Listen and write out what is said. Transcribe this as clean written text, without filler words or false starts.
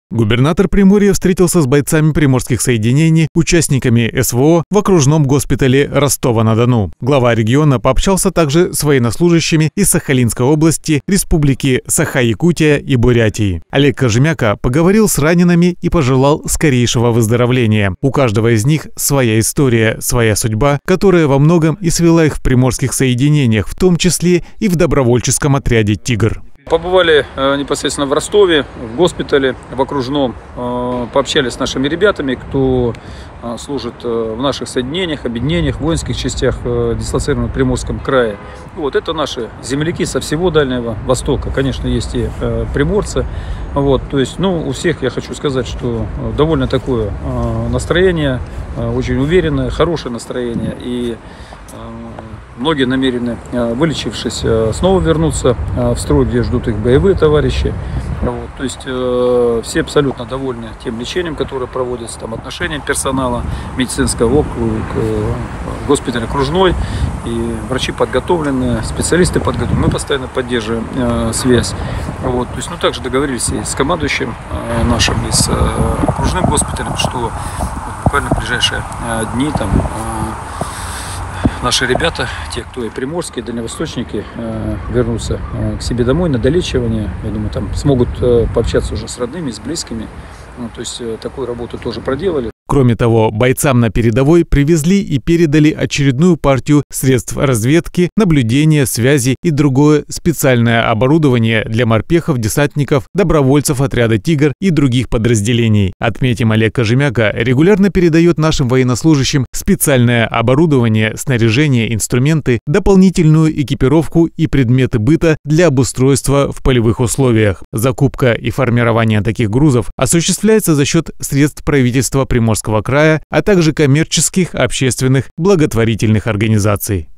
Губернатор Приморья встретился с бойцами приморских соединений, участниками СВО в окружном госпитале Ростова-на-Дону. Глава региона пообщался также с военнослужащими из Сахалинской области, республики Саха-Якутия и Бурятии. Олег Кожемяка поговорил с ранеными и пожелал скорейшего выздоровления. У каждого из них своя история, своя судьба, которая во многом и свела их в приморских соединениях, в том числе и в добровольческом отряде «Тигр». Побывали непосредственно в Ростове, в госпитале, в окружном, пообщались с нашими ребятами, кто служит в наших соединениях, объединениях, воинских частях, дислоцированных в Приморском крае. Вот, это наши земляки со всего Дальнего Востока. Конечно, есть и приморцы. Вот, то есть, у всех я хочу сказать, что довольно такое настроение, очень уверенное, хорошее настроение. И многие намерены, вылечившись, снова вернуться в строй, где ждут их боевые товарищи. Вот, то есть все абсолютно довольны тем лечением, которое проводится, отношением персонала медицинского госпиталя окружной. И врачи подготовлены, специалисты подготовлены. Мы постоянно поддерживаем связь. Вот, то есть, также договорились и с командующим нашим, и с окружным госпиталем, что буквально в ближайшие дни наши ребята, те, кто и приморские, и дальневосточники, вернутся к себе домой на долечивание. Я думаю, там смогут пообщаться уже с родными, с близкими. То есть такую работу тоже проделали. Кроме того, бойцам на передовой привезли и передали очередную партию средств разведки, наблюдения, связи и другое специальное оборудование для морпехов, десантников, добровольцев отряда «Тигр» и других подразделений. Отметим, Олег Кожемяка регулярно передает нашим военнослужащим специальное оборудование, снаряжение, инструменты, дополнительную экипировку и предметы быта для обустройства в полевых условиях. Закупка и формирование таких грузов осуществляется за счет средств правительства Приморского края, а также коммерческих, общественных, благотворительных организаций.